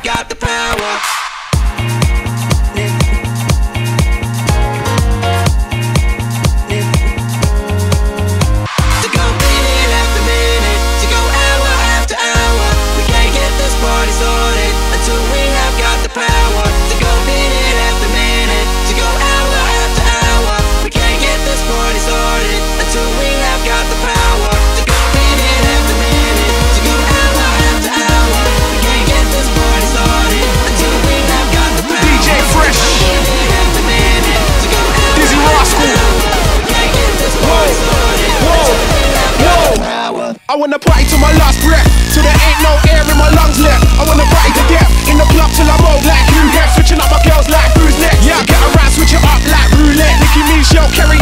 have got the power. To go minute after minute, to go hour after hour. We can't get this party started until we have got the power. To go minute after minute, to go hour after hour. We can't get this party started until we have got the power. To go minute after minute, to go hour after hour. We can't get this party started until we have got the power. DJ Fresh, Minute after minute, to go hour Dizzy Rascal. after hour. We can't get this party started until we have got the power. I wanna party to my last breath, till there ain't no air in my lungs left. I wanna party to death, in the club till I'm old like who next. Switching up my girls like who's next. Yeah, I get around, switch it up like roulette. Nicki Minaj, yo, carry